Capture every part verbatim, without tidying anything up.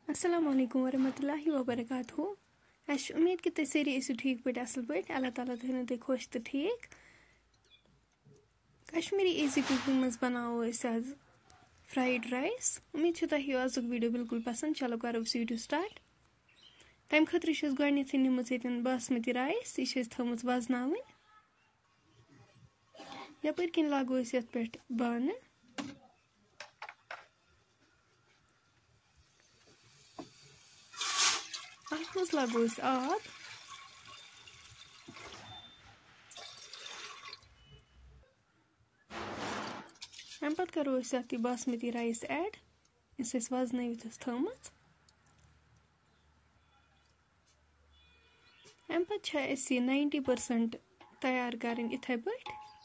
अस्सलामु अलैकुम वरहमतुल्लाहि वबरकातुहू। अस उम्मीद कि तुम सारी ऐसी ठीक पे असल पे अल्लाह ताला थो तुम खुश तो ठीक। कश्मीरी इजी कुकिंग मज बनाओ आज फ्राइड राइस। उम्मीद तुम आज वीडियो बिल्कुल पसंद। चलो करो वीडियो स्टार्ट। तम खतर गोडनेथ निमुत ये बासमती राइस यह थमुत वजन यपर किन लागो ये पे बान अत मज लागो आब अम पत करो अत बासमती राइस ऐड इस वजन थमुत। अम पत नाइंटी परसेंट तैयार कर इथे पे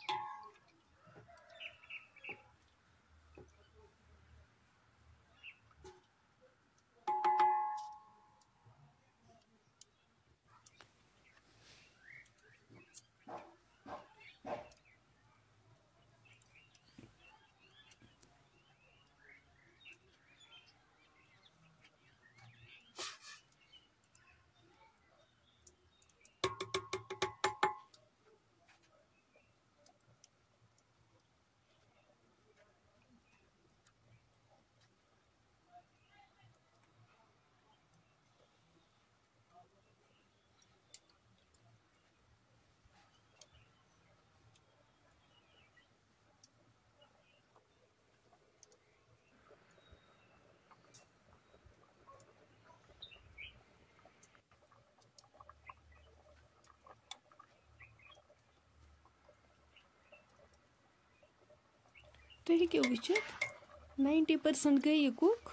तुम हेको वुचित नाइंटी परसेंट गई यह कुक।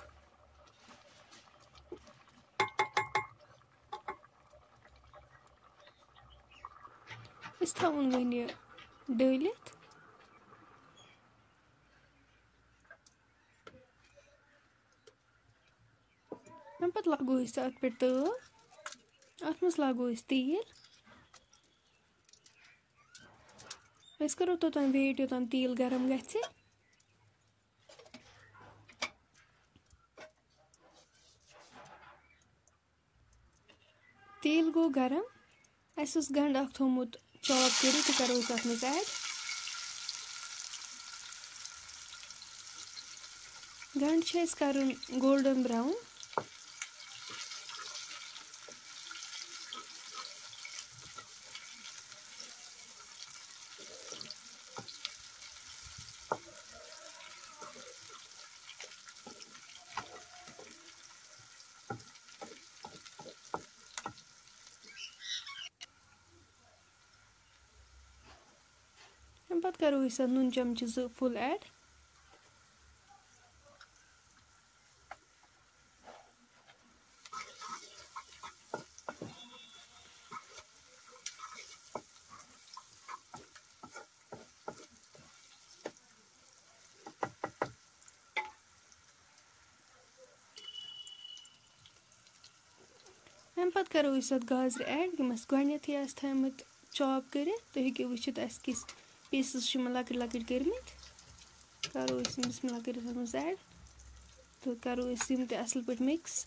इस थवन वन यह डलित अम पत लागो अत पे तव अत मज लागो तेल। अस करो तोतान वेट योतान तेल गरम गछि। तेल गो गरम अस गंड अख थोमुत चॉप कर तो करो अत मज ऐड। गंड छे करन गोल्डन ब्राउन। अम पत करो अत नुन चमच जो फुल ऐड। अम पत करो अत गाजर ऐड यम गोडनेथ थमत चॉप कर। तुम हेको वुचित अस किस पीसेस लकट लकट कर्मित। करो बिस्मिल्लाह कर मज ऐड तो करो यम ते असल पे मिक्स।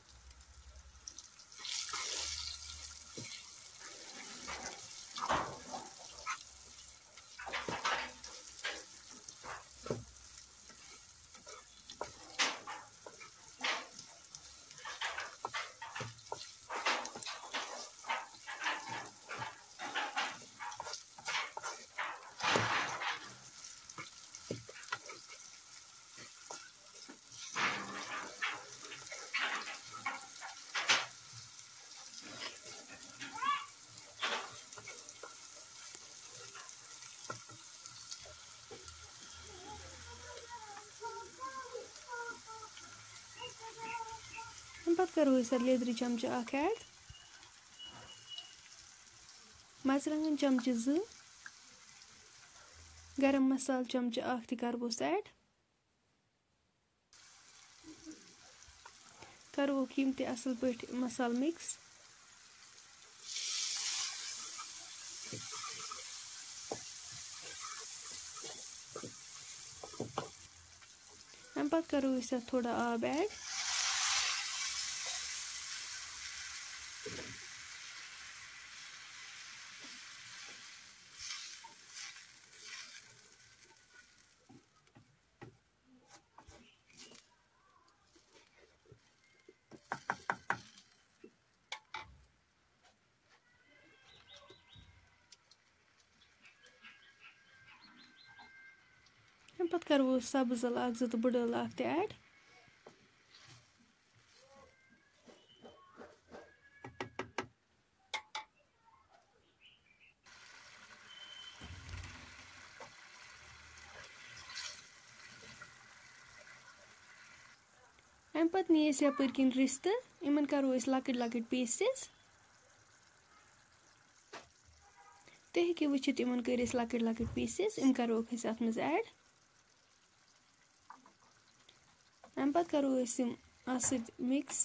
अम पत करो अत लेदर चमच अख ऐड। मरचंगन चमच जो गरम मसाल चमच अख ति करवोस ऐड। करो यम ते असल पे मसाल मिक्स। अम पत करो अत थोड़ा आब ऐड। पत करो सब्ज ٲl अख तो बड़ ٲl अख ऐड अम पत नी यपर किन रिश्त इन करो लकट लकट पीसेस तुम हेकि वुचित इन कर लकट लकट पीसेस इन करो अत मज ऐड अम पत करो अत मिक्स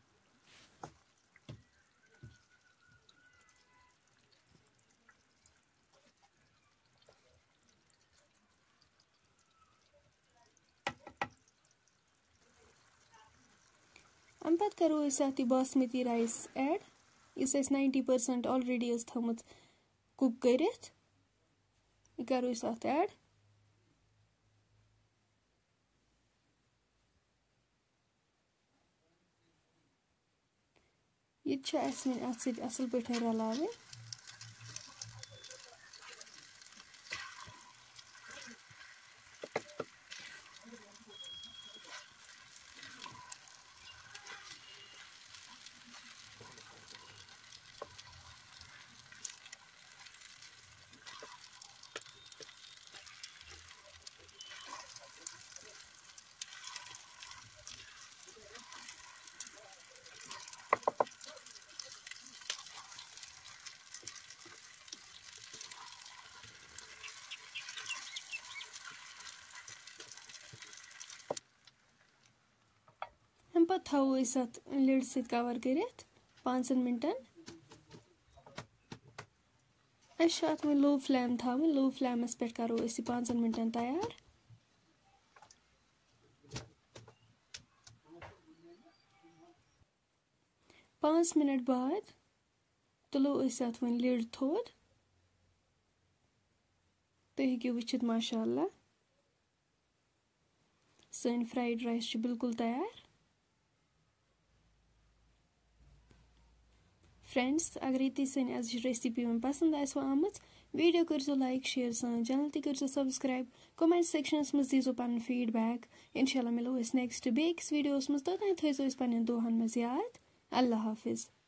अम पत करो अत बासमती राइस ऐड इस नाइन्टी परसेंट ऑलरेडी थमुत कुक करित यह करो अत ऐड यह अत असल पे रलावे पे थो अत लिड सत कवर कर पाँचन मिनटन अत वो लो फ्लेम थो लो फ्लेमस पे करो पाँचन मिनटन तैयार पाँच मिनट बाद तुलो अत वो लिड थोद तुम हेकि वुचित माशाअल्लाह सन फ्राइड राइस बिल्कुल तैयार फ्रेंड्स अगर ये सन आज रेसिपी में पसंद आसो आमच वीडियो करो लाइक शेयर सान चैनल ती करो सब्सक्राइब कमेंट सेक्शनस मज दीजो पन फीडबैक इंशाल्लाह मिलो नेक्स्ट बेकिस वीडियोस मज तोतान थो पन्न दुहन मज याद अल्लाह हाफिज।